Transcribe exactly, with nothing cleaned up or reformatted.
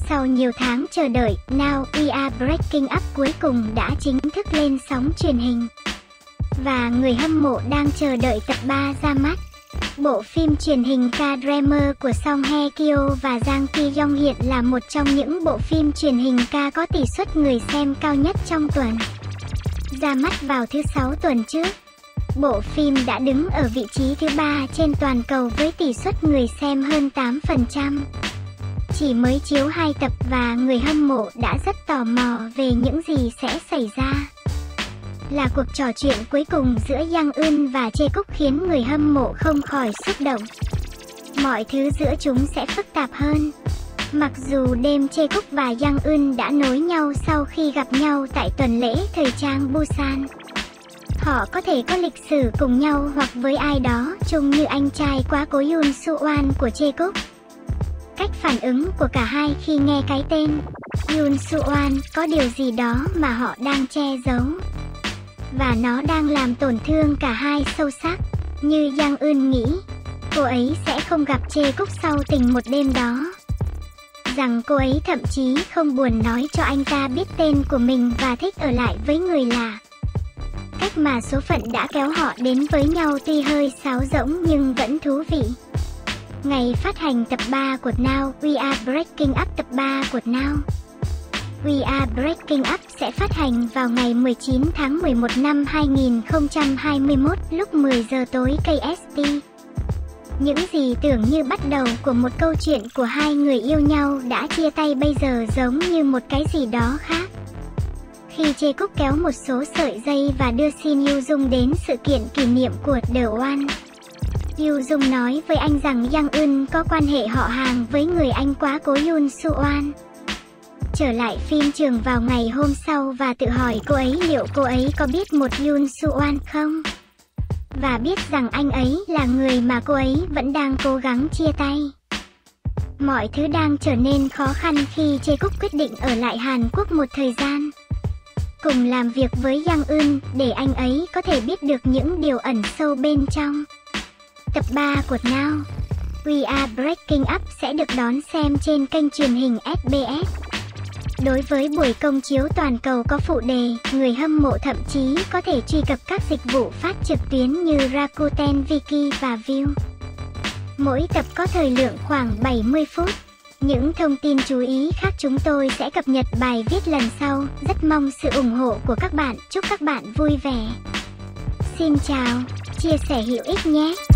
Sau nhiều tháng chờ đợi, Now We Are Breaking Up cuối cùng đã chính thức lên sóng truyền hình. Và người hâm mộ đang chờ đợi tập ba ra mắt. Bộ phim truyền hình K-drama của Song Hye Kyo và Jang Ki Yong hiện là một trong những bộ phim truyền hình K có tỷ suất người xem cao nhất trong tuần. Ra mắt vào thứ sáu tuần trước, bộ phim đã đứng ở vị trí thứ ba trên toàn cầu với tỷ suất người xem hơn tám phần trăm. Chỉ mới chiếu hai tập và người hâm mộ đã rất tò mò về những gì sẽ xảy ra. Là cuộc trò chuyện cuối cùng giữa Yang Eun và Jae-guk khiến người hâm mộ không khỏi xúc động. Mọi thứ giữa chúng sẽ phức tạp hơn. Mặc dù đêm Jae-guk và Yang Eun đã nối nhau sau khi gặp nhau tại tuần lễ thời trang Busan, họ có thể có lịch sử cùng nhau hoặc với ai đó trông như anh trai quá cố Yoon Soo-won của Jae-guk. Cách phản ứng của cả hai khi nghe cái tên Yoon Soo-won có điều gì đó mà họ đang che giấu, và nó đang làm tổn thương cả hai sâu sắc. Như Yang Eun nghĩ, cô ấy sẽ không gặp Jae-guk sau tình một đêm đó. Rằng cô ấy thậm chí không buồn nói cho anh ta biết tên của mình và thích ở lại với người lạ. Cách mà số phận đã kéo họ đến với nhau tuy hơi sáo rỗng nhưng vẫn thú vị. Ngày phát hành tập ba của Now We Are Breaking Up. Tập ba của Now We Are Breaking Up sẽ phát hành vào ngày mười chín tháng mười một năm hai nghìn không trăm hai mươi mốt lúc mười giờ tối ca ét tê. Những gì tưởng như bắt đầu của một câu chuyện của hai người yêu nhau đã chia tay bây giờ giống như một cái gì đó khác. Khi Jae-guk kéo một số sợi dây và đưa Shin Yoo Jung đến sự kiện kỷ niệm của The One, Yoo Jung nói với anh rằng Yang Eun có quan hệ họ hàng với người anh quá cố Yoon Soo-won. Trở lại phim trường vào ngày hôm sau và tự hỏi cô ấy liệu cô ấy có biết một Yoon Soo-won không? Và biết rằng anh ấy là người mà cô ấy vẫn đang cố gắng chia tay. Mọi thứ đang trở nên khó khăn khi Jae-guk quyết định ở lại Hàn Quốc một thời gian, cùng làm việc với Yang Eun để anh ấy có thể biết được những điều ẩn sâu bên trong. Tập ba của Now We Are Breaking Up sẽ được đón xem trên kênh truyền hình ét bê ét. Đối với buổi công chiếu toàn cầu có phụ đề, người hâm mộ thậm chí có thể truy cập các dịch vụ phát trực tuyến như Rakuten Viki và Viu. Mỗi tập có thời lượng khoảng bảy mươi phút. Những thông tin chú ý khác chúng tôi sẽ cập nhật bài viết lần sau. Rất mong sự ủng hộ của các bạn. Chúc các bạn vui vẻ. Xin chào, chia sẻ hữu ích nhé.